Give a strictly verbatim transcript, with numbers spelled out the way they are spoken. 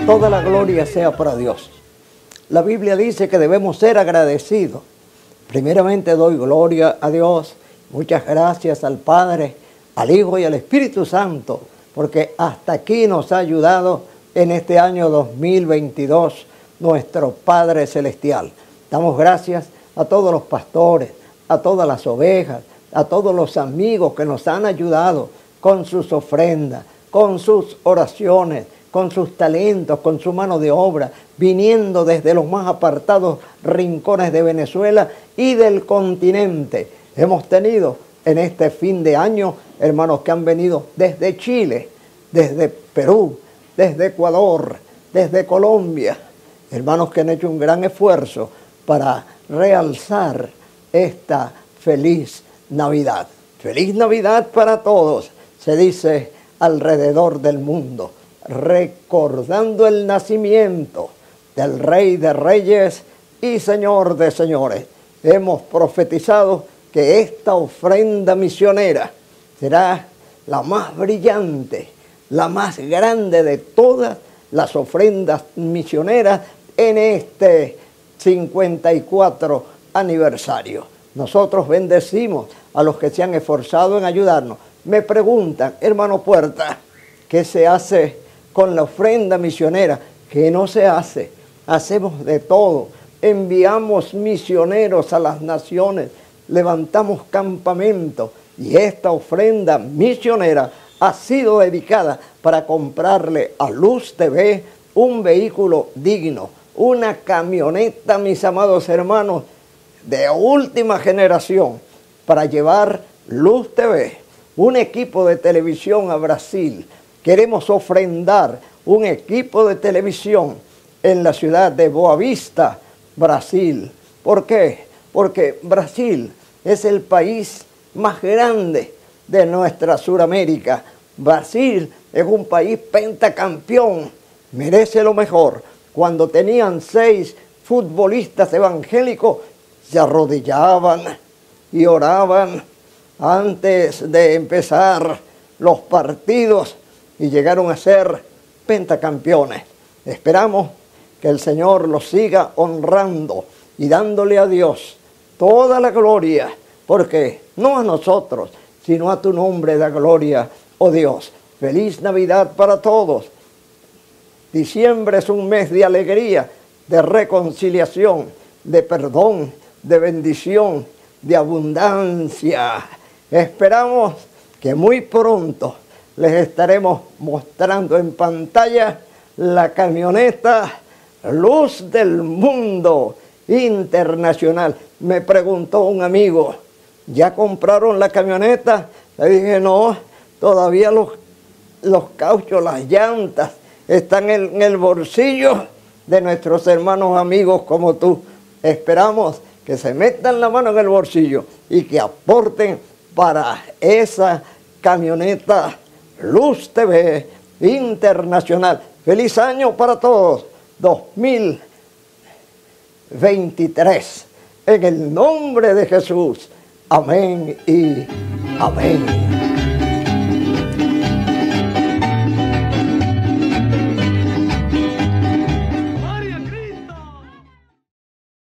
Toda la gloria sea para Dios. La Biblia dice que debemos ser agradecidos. Primeramente doy gloria a Dios, muchas gracias al Padre, al Hijo y al Espíritu Santo, porque hasta aquí nos ha ayudado en este año dos mil veintidós nuestro Padre Celestial. Damos gracias a todos los pastores, a todas las ovejas, a todos los amigos que nos han ayudado con sus ofrendas, con sus oraciones, con sus talentos, con su mano de obra, viniendo desde los más apartados rincones de Venezuela y del continente. Hemos tenido en este fin de año hermanos que han venido desde Chile, desde Perú, desde Ecuador, desde Colombia, hermanos que han hecho un gran esfuerzo para realzar esta feliz Navidad. Feliz Navidad para todos, se dice alrededor del mundo, recordando el nacimiento del Rey de Reyes y Señor de Señores. Hemos profetizado que esta ofrenda misionera será la más brillante, la más grande de todas las ofrendas misioneras en este cincuenta y cuatro aniversario. Nosotros bendecimos a los que se han esforzado en ayudarnos. Me preguntan, hermano Puerta, ¿qué se hace con la ofrenda misionera? ¿Qué no se hace? Hacemos de todo. Enviamos misioneros a las naciones, levantamos campamentos y esta ofrenda misionera ha sido dedicada para comprarle a Luz T V un vehículo digno, una camioneta, mis amados hermanos, de última generación para llevar Luz T V, un equipo de televisión a Brasil. Queremos ofrendar un equipo de televisión en la ciudad de Boa Vista, Brasil. ¿Por qué? Porque Brasil es el país más grande de nuestra Suramérica. Brasil es un país pentacampeón, merece lo mejor. Cuando tenían seis futbolistas evangélicos, se arrodillaban y oraban antes de empezar los partidos y llegaron a ser pentacampeones. Esperamos que el Señor los siga honrando y dándole a Dios toda la gloria, porque no a nosotros, sino a tu nombre da gloria, oh Dios. Feliz Navidad para todos. Diciembre es un mes de alegría, de reconciliación, de perdón, de bendición, de abundancia. Esperamos que muy pronto les estaremos mostrando en pantalla la camioneta Luz del Mundo Internacional. Me preguntó un amigo, ¿ya compraron la camioneta? Le dije, no, todavía los, los cauchos, las llantas están en, en el bolsillo de nuestros hermanos amigos como tú. Esperamos que se metan la mano en el bolsillo y que aporten para esa camioneta Luz T V Internacional. Feliz año para todos, dos mil veintitrés. En el nombre de Jesús. Amén y amén.